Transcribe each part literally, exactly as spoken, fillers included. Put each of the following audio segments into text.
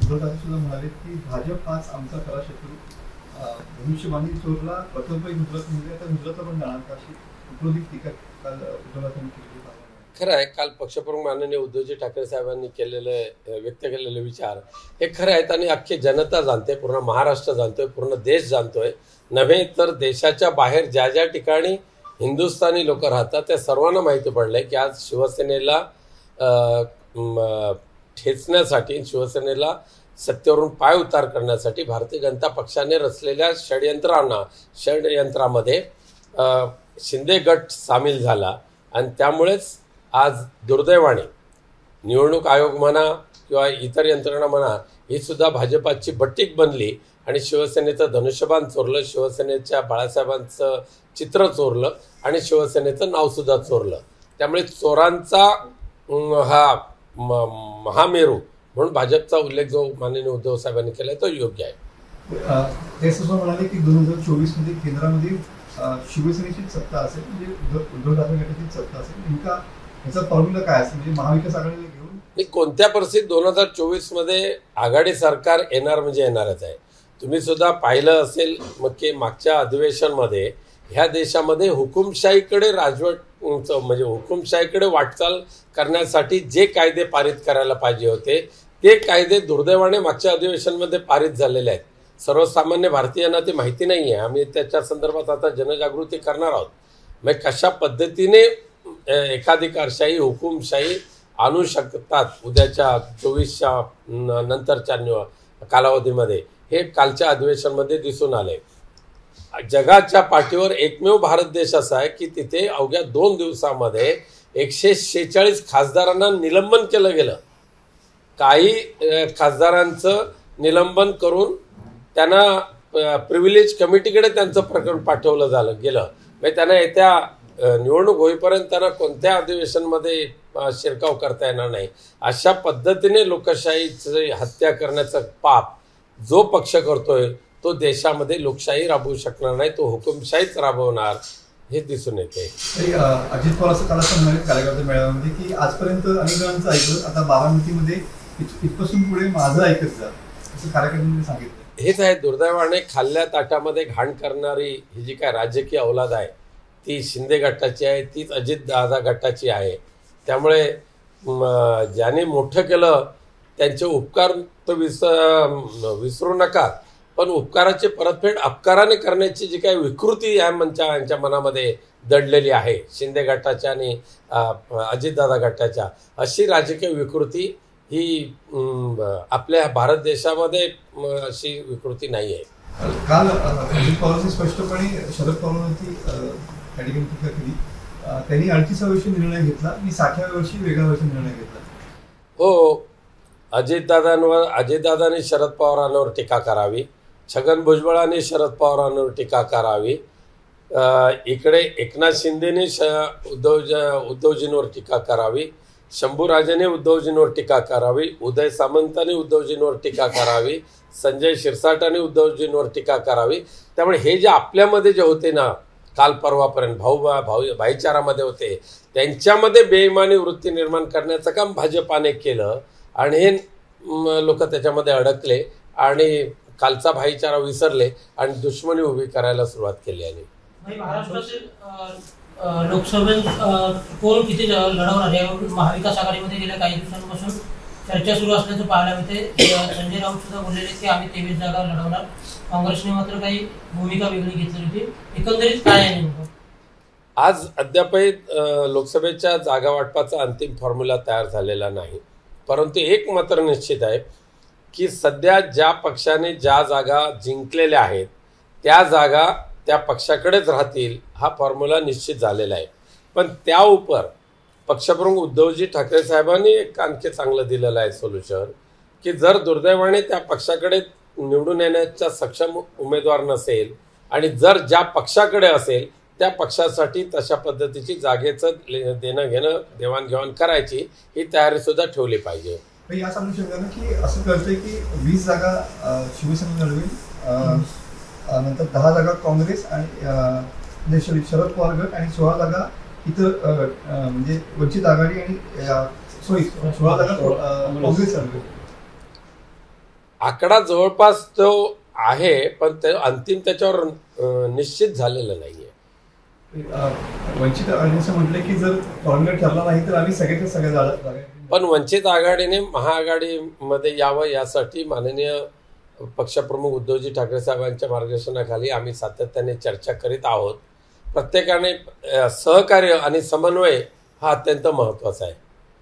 उद्धव ठाकरे सुद्धा म्हणाले की भाजप हाच आमचा खरा शत्रू, धनुष्यबाणी चोरला प्रथमपैकी गुजरात म्हणजे आता गुजरातला पण जाणार का, अशी उपरोधिक टीका काल उद्धव ठाकरेंनी केली. खरं आहे, काल पक्षप्रमुख माननीय उद्धवजी ठाकरे साहेबांनी केलेले व्यक्त केलेले विचार हे खरे आहेत आणि अख्खी जनता जाणते, पूर्ण महाराष्ट्र जाणतोय, पूर्ण देश जाणतोय. नव्हे तर देशाच्या बाहेर ज्या ज्या ठिकाणी हिंदुस्थानी लोक राहतात त्या सर्वांना माहिती पडलंय की आज शिवसेनेला ठेचण्यासाठी, शिवसेनेला सत्तेवरून पाय उतार करण्यासाठी भारतीय जनता पक्षाने रचलेल्या षडयंत्रांना षडयंत्रामध्ये शिंदे गट सामील झाला आणि त्यामुळेच आज दुर्दैवाने निवडणूक आयोग म्हणा किंवा इतर यंत्रणा म्हणा ही सुद्धा भाजपाची बट्टीक बनली आणि शिवसेनेचं धनुष्यबाण चोरलं, शिवसेनेच्या बाळासाहेबांचं चित्र चोरलं आणि शिवसेनेचं नावसुद्धा चोरलं. त्यामुळे चोरांचा हा महामेरू म्हणून भाजपचा उल्लेख जो माननीय उद्धव साहेबांनी केला तो योग्य आहे. ते सुद्धा म्हणाले की दोन हजार चोवीस मध्ये केंद्रामध्ये शिवसेनेची सत्ता असेल, म्हणजे उद्धव ठाकरे गटाची सत्ता असेल. नेमका याचा फॉर्म्युला काय असेल, म्हणजे महाविकास आघाडीला घेऊन कोणत्या परिस्थितीत दोन हजार चोवीस मध्ये आघाडी सरकार येणार म्हणजे येणारच आहे. तुम्ही सुद्धा पाहिलं असेल मग की मागच्या अधिवेशनमध्ये ह्या देशामध्ये हुकुमशाहीकडे राजवट म्हणजे हुकुमशाहीकडे वाटचाल करण्यासाठी जे कायदे पारित करायला पाहिजे होते ते कायदे दुर्दैवाने मागच्या अधिवेशनमध्ये पारित झालेले आहेत. सर्वसामान्य भारतीयांना ते माहिती नाही आहे. आम्ही त्याच्या संदर्भात आता जनजागृती करणार आहोत. मग कशा पद्धतीने एकाधिकारशाही हुकुमशाही आणू शकतात उद्याच्या चोवीसच्या नंतरच्या कालावधीमध्ये हे कालच्या अधिवेशनमध्ये दिसून आले. जगाच्या पाठीवर एकमेव भारत देश असा आहे की तिथे अवघ्या दोन दिवसामध्ये एकशे शेहेचाळीस खासदारांना निलंबन केलं गेलं. काही खासदारांचं निलंबन करून त्यांना प्रिव्हिलेज कमिटीकडे त्यांचं प्रकरण पाठवलं झालं गेलं. म्हणजे त्यांना येत्या निवडणूक होईपर्यंत त्यांना कोणत्या अधिवेशनमध्ये शिरकाव करता येणार नाही. अशा पद्धतीने लोकशाहीची हत्या करण्याचं पाप जो पक्ष करतोय तो देशामध्ये लोकशाही राबवू शकणार नाही, तो हुकुमशाहीच राबवणार हे दिसून येते. अजित पवार असं काल असं म्हणाले कार्यकर्ते मेळाव्यामध्ये की आजपर्यंत अनेक जणांचं ऐकलं, आता बारामतीमध्ये इथपासून पुढे माझं ऐकत जा असं कार्यकर्त्यांनी सांगितलं. हेच आहे, दुर्दैवाने खाल्ल्या ताटामध्ये घाण करणारी ही जी काय राजकीय औलाद आहे ती शिंदे गटाची आहे, तीच अजित दादा गटाची आहे. त्यामुळे ज्याने मोठं केलं त्यांचे उपकार तर विस विसरू नका, पण उपकाराची परतफेड अपकाराने करण्याची जी काही विकृती या मंचा यांच्या मनामध्ये दडलेली आहे शिंदे गटाच्या आणि अजितदादा गटाच्या, अशी राजकीय विकृती ही आपल्या भारत देशामध्ये अशी विकृती नाही आहे. काल अजित पवारांनी स्पष्टपणे शरद पवारांवरती ठिकाणी टीका केली. त्यांनी अडतीसा वर्षी निर्णय घेतला, मी साठव्या वर्षी वेगळ्या वर्षी निर्णय घेतला. हो, अजितदादांवर अजितदादांनी शरद पवारांवर टीका करावी, छगन भुजबळांनी शरद पवारांवर टीका करावी, इकडे एकनाथ शिंदेने श उद्धव उद्धवजींवर टीका करावी, शंभूराजेने उद्धवजींवर टीका करावी, उदय सामंतांनी उद्धवजींवर टीका करावी, संजय शिरसाटांनी उद्धवजींवर टीका करावी. त्यामुळे हे जे आपल्यामध्ये जे होते ना काल परवापर्यंत भाऊ भाऊ भाईचारामध्ये होते त्यांच्यामध्ये बेईमानी वृत्ती निर्माण करण्याचं काम भाजपाने केलं आणि हे लोक त्याच्यामध्ये अडकले आणि कालचा भाईचारा विसरले आणि दुश्मनी उभी करायला सुरुवात केली. आणि महाराष्ट्रातील लोकसभेत कोण किती लढवणार यावर महाविकास आघाडीमध्ये गेल्या काही दिवसांपासून चर्चा सुरू असल्याचं पाहायला मिळते. संजय राऊत सुद्धा बोललेले की आम्ही तेवीस जागा लढवणार. काँग्रेसने मात्र काही भूमिका वेगळी घेतली होती. एकंदरीत काय आहे नेमकं? आज अद्यापही लोकसभेच्या जागा वाटपाचा अंतिम फॉर्म्युला तयार झालेला नाही, परंतु एक मात्र निश्चित आहे की सध्या ज्या पक्षाने ज्या जागा जिंकलेल्या आहेत त्या जागा त्या पक्षाकडेच राहतील हा फॉर्म्युला निश्चित झालेला आहे. पण त्या उपर पक्षप्रमुख उद्धवजी ठाकरे साहेबांनी एक आणखी चांगलं दिलेलं आहे सोल्युशन की जर दुर्दैवाने त्या पक्षाकडे निवडून येण्याचा सक्षम उमेदवार नसेल आणि जर ज्या पक्षाकडे असेल त्या पक्षासाठी तशा पद्धतीची जागेचं देणं घेणं देवाणघेवाण करायची ही तयारी सुद्धा ठेवली पाहिजे. या सांगू शकता ना की असं कळतंय की वीस जागा शिवसेना लढवेल, नंतर दहा जागा काँग्रेस आणि शरद पवार गट आणि सोळा जागा इतर म्हणजे वंचित आघाडी आणि सॉरी सोळा जागा काँग्रेस लढवेल. आकडा जवळपास तो आहे, पण ते अंतिम त्याच्यावर अं, निश्चित झालेलं नाही आहे. अं, वंचित आघाडीचं म्हटलं की जर फॉर्म्युला ठरला नाही तर आम्ही सगळ्याच्या सगळ्या जागा जागा- पण वंचित आघाडीने महाआघाडीमध्ये यावं यासाठी माननीय पक्षप्रमुख उद्धवजी ठाकरे साहेबांच्या मार्गदर्शनाखाली आम्ही सातत्याने चर्चा करीत आहोत. प्रत्येकाने अ, सहकार्य आणि समन्वय हा अत्यंत महत्त्वाचा आहे.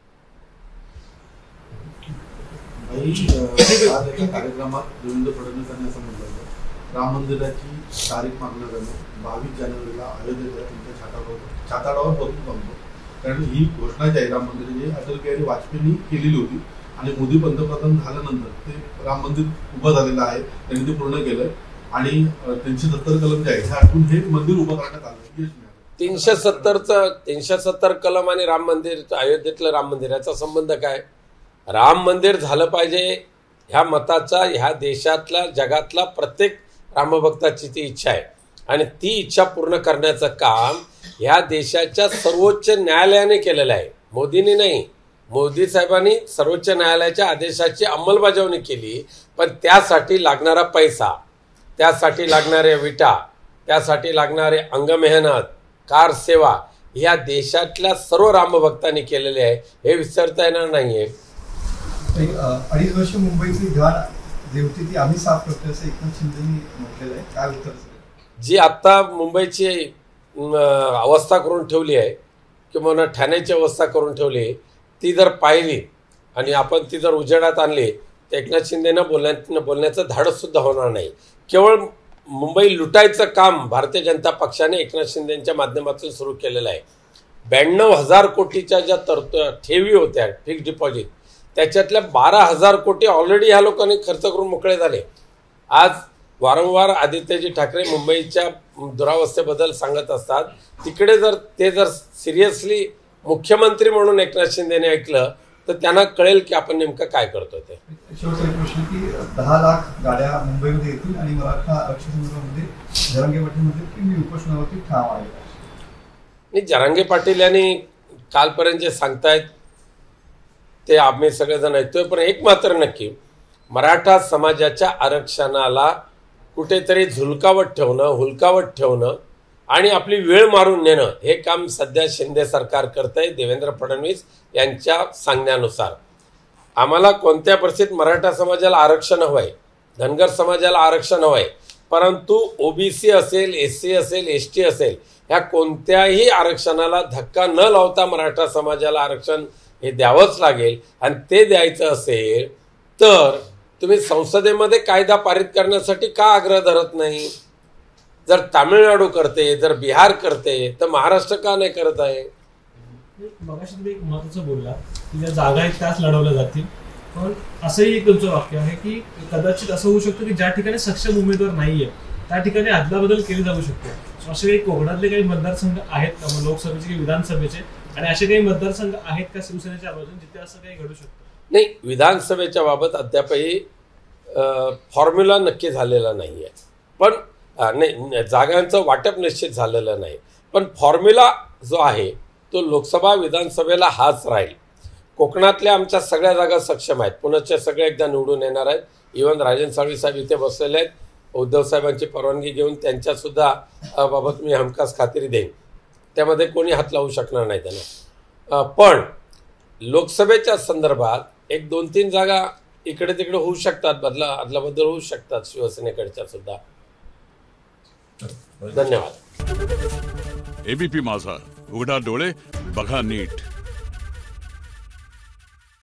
भाई, अ, आज एका कार्यक्रमात देवेंद्र फडणवीसांनी असं म्हटलं होतं, राम मंदिराची तारीख मागण्यात बावीस जानेवारीला अयोध्येत तुमच्या छाताडावर छाताडावर होती जमतो. कारण ही घोषणा जी आहे राम मंदिर जी अटल बिहारी वाजपेयींनी केलेली होती आणि मोदी पंतप्रधान झाल्यानंतर ते राम मंदिर उभं झालेलं आहे, त्यांनी ते पूर्ण केलंय आणि तीनशे सत्तर कलम जे आहे हे आठवून हे मंदिर उभं करण्यात आलं, यश मिळालं. तीनशे सत्तरचं तीनशे सत्तर कलम आणि राम मंदिर, अयोध्येतलं राम मंदिर याचा संबंध काय? राम मंदिर झालं पाहिजे ह्या मताचा ह्या देशातला जगातला प्रत्येक रामभक्ताची ती इच्छा आहे आणि ती इच्छा पूर्ण करण्याचं काम ह्या देशाच्या सर्वोच्च न्यायालयाने केलेलं आहे, मोदींनी नाही. मोदी साहेबांनी सर्वोच्च न्यायालयाच्या आदेशाची अंमलबजावणी केली, पण त्यासाठी लागणारा पैसा, त्यासाठी लागणारे विटा, त्यासाठी लागणारे अंगमेहनत, कार सेवा ह्या देशातल्या सर्व रामभक्तांनी केलेले आहे, हे विसरता येणार नाहीये. अडीच वर्ष मुंबईची घाण जी होती ती आम्ही साफ करतो असं एकनाथ शिंदेनी म्हटलेलं आहे. काय उत्तर असेल? जी आत्ता मुंबईची अं, अवस्था करून ठेवली आहे किंवा ठाण्याची अवस्था करून ठेवली, ती जर पाहिली आणि आपण ती जर उजेडात आणली तर एकनाथ शिंदेना बोलण्या बोलण्याचं धाडस सुद्धा होणार नाही. केवळ मुंबई लुटायचं काम भारतीय जनता पक्षाने एकनाथ शिंदेच्या माध्यमातून सुरू केलेलं आहे. ब्याण्णव हजार कोटीच्या ज्या तरत ठेवी होत्या फिक्स डिपॉझिट, त्याच्यातल्या बारा हजार कोटी ऑलरेडी ह्या लोकांनी खर्च करून मोकळे झाले. आज वारंवार आदित्यजी ठाकरे मुंबईच्या दुरावस्थेबद्दल सांगत असतात, तिकडे जर ते जर सिरियसली मुख्यमंत्री म्हणून एकनाथ शिंदेने ऐकलं तर त्यांना कळेल की आपण नेमकं काय करतो. ते शेवटचा एक प्रश्न की दहा लाख गाड्या मुंबईमध्ये येतील आणि मराठा आरक्षणामध्ये जरांगे पाटील म्हटले की मी उपोषणावरती ठाम आहे. आणि जरांगे पाटील यांनी कालपर्यंत जे सांगतायत ते आम्ही सगळेजण ऐकतोय, पण एक मात्र नक्की, मराठा समाजाच्या आरक्षणाला कुठेतरी झुलकावत ठेवणं, हुलकावत ठेवणं आणि आपली वेळ मारून नेणं हे काम सध्या शिंदे सरकार करतंय देवेंद्र फडणवीस यांच्या सांगण्यानुसार. आम्हाला कोणत्या परिस्थितीत मराठा समाजाला आरक्षण हवं आहे, धनगर समाजाला आरक्षण हवं आहे, परंतु ओबीसी असेल, एस सी असेल, एस टी असेल, ह्या कोणत्याही आरक्षणाला धक्का न लावता मराठा समाजाला आरक्षण हे द्यावंच लागेल. आणि ते द्यायचं असेल तर तुम्ही संसदेमध्ये कायदा पारित करण्यासाठी का आग्रह धरत नाही? जर तामिळनाडू करते, जर बिहार करते, तर महाराष्ट्र का नाही करत आहे? मगाशी तुम्ही एक महत्त्वाचं बोलला की ज्या जागा आहेत त्याच लढवल्या जातील, पण असंही एक तुमचं वाक्य आहे की कदाचित असं होऊ शकतं की ज्या ठिकाणी सक्षम उमेदवार नाहीये त्या ठिकाणी अदलाबदल केली जाऊ शकते. असे काही कोकणातले काही मतदारसंघ आहेत का, मग लोकसभेचे की विधानसभेचे, आणि असे काही मतदारसंघ आहेत का शिवसेनेच्या बाजूने जिथे असं काही घडू शकतं? नाही, विधानसभेच्या बाबत अद्यापही फॉर्म्युला नक्की झालेला नाही आहे, पण नाही, जागांचं वाटप निश्चित झालेलं नाही, पण फॉर्म्युला जो आहे तो लोकसभा विधानसभेला हाच राहील. कोकणातल्या आमच्या सगळ्या जागा सक्षम आहेत, पुण्याच्या सगळे एकदा निवडून येणार आहेत. इव्हन राजन साळवी साहेब इथे बसलेले आहेत, उद्धव साहेबांची परवानगी घेऊन त्यांच्यासुद्धा बाबत मी हमखास खात्री देईन, त्यामध्ये कोणी हात लावू शकणार नाही त्यांना. पण लोकसभेच्या संदर्भात एक दोन तीन जागा इकडे तिकडे होऊ शकतात, बदला अदलाबदल होऊ शकतात शिवसेनेकडच्या सुद्धा. धन्यवाद. एबीपी माझा, उघडा डोळे बघा नीट.